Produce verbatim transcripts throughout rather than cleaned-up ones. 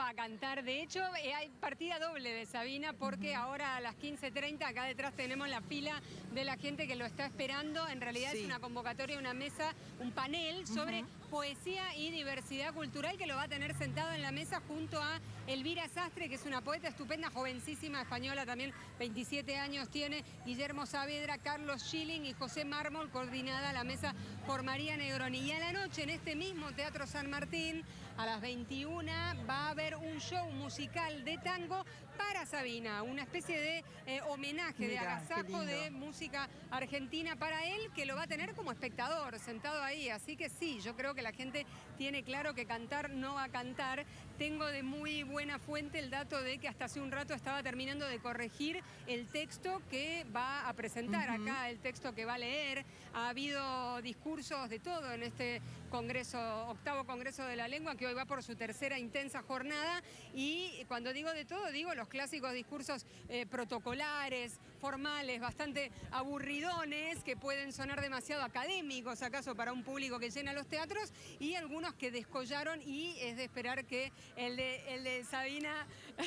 va a cantar. De hecho, eh, hay partida doble de Sabina porque uh-huh. ahora a las quince treinta acá detrás tenemos la fila de la gente que lo está esperando. En realidad sí. es una convocatoria, una mesa, un panel sobre uh-huh. poesía y diversidad cultural que lo va a tener sentado en la mesa junto a Elvira Sastre, que es una poeta estupenda, jovencísima, española también, veintisiete años tiene, Guillermo Saavedra, Carlos Schilling y José Mármol, coordinada la mesa por María Negroni. Y a la noche en este mismo Teatro San Martín, a las veintiuna, va a haber un show musical de tango para Sabina, una especie de eh, homenaje, Mira, de agasajo de música argentina para él, que lo va a tener como espectador, sentado ahí. Así que sí, yo creo que la gente tiene claro que cantar no va a cantar. Tengo de muy buena fuente el dato de que hasta hace un rato estaba terminando de corregir el texto que va a presentar uh-huh. acá, el texto que va a leer. Ha habido discursos de todo en este congreso, octavo Congreso de la Lengua, que hoy va por su tercera intensa jornada. Y cuando digo de todo, digo los clásicos discursos eh, protocolares, formales, bastante aburridones, que pueden sonar demasiado académicos, acaso para un público que llena los teatros, y algunos que descollaron, y es de esperar que el de, el de Sabina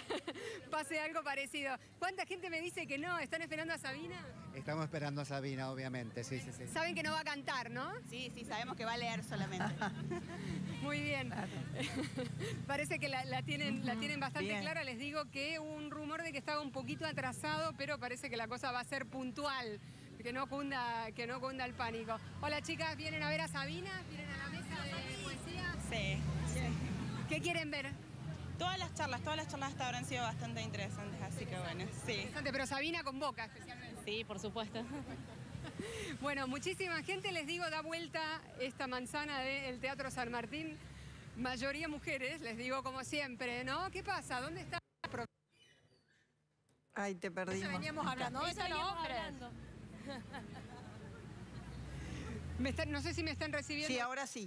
pase algo parecido. ¿Cuánta gente me dice que no? ¿Están esperando a Sabina? Estamos esperando a Sabina, obviamente, sí, sí, sí. Saben que no va a cantar, ¿no? Sí, sí, sabemos que va a leer solamente. Muy bien. Parece que la, la, tienen, la tienen bastante bien clara. Les digo que un rumor de que estaba un poquito atrasado, pero parece que la cosa va a ser puntual. Que no cunda, que no cunda el pánico. Hola, chicas, ¿vienen a ver a Sabina? ¿Vienen a la mesa de poesía? Sí. sí. ¿Qué quieren ver? Todas las charlas, todas las charlas hasta ahora han sido bastante interesantes, así que bueno, sí. Interesante, pero Sabina convoca especialmente. Sí, por supuesto. Bueno, muchísima gente, les digo, da vuelta esta manzana del Teatro San Martín. Mayoría mujeres, les digo como siempre, ¿no? ¿Qué pasa? ¿Dónde está? Ay, te perdimos. Eso veníamos hablando. ¿Dónde están los hombres? Me están, no sé si me están recibiendo. Sí, ahora sí.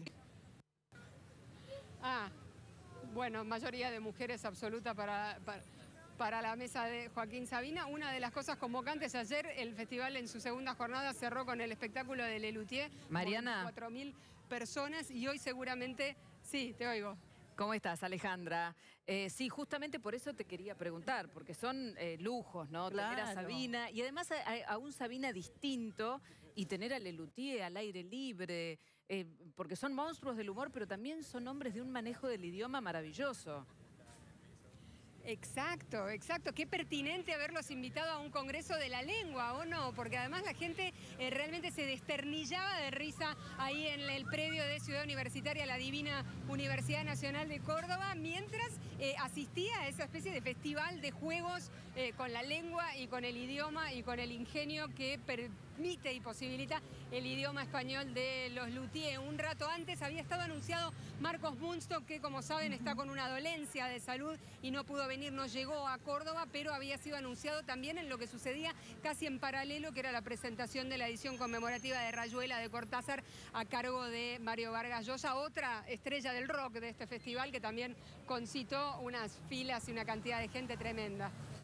Ah, bueno, mayoría de mujeres absoluta para, para, para la mesa de Joaquín Sabina. Una de las cosas convocantes ayer, el festival en su segunda jornada cerró con el espectáculo de Lelutier. Mariana. cuatro mil personas y hoy seguramente, sí, te oigo. ¿Cómo estás, Alejandra? Eh, sí, justamente por eso te quería preguntar, porque son eh, lujos, ¿no? Claro. Tener a Sabina, y además a, a un Sabina distinto, y tener a Lelutier al aire libre, eh, porque son monstruos del humor, pero también son hombres de un manejo del idioma maravilloso. Exacto, exacto. Qué pertinente haberlos invitado a un congreso de la lengua, ¿o no? Porque además la gente eh, realmente se desternillaba de risa ahí en el predio de Ciudad Universitaria, la divina Universidad Nacional de Córdoba, mientras eh, asistía a esa especie de festival de juegos eh, con la lengua y con el idioma y con el ingenio que permite y posibilita el idioma español de los Luthier. Un rato antes había estado anunciado Marcos Munstock, que como saben está con una dolencia de salud y no pudo venir, no llegó a Córdoba, pero había sido anunciado también en lo que sucedía casi en paralelo, que era la presentación de la edición conmemorativa de Rayuela de Cortázar a cargo de Mario Vargas Llosa, otra estrella del rock de este festival que también concitó unas filas y una cantidad de gente tremenda.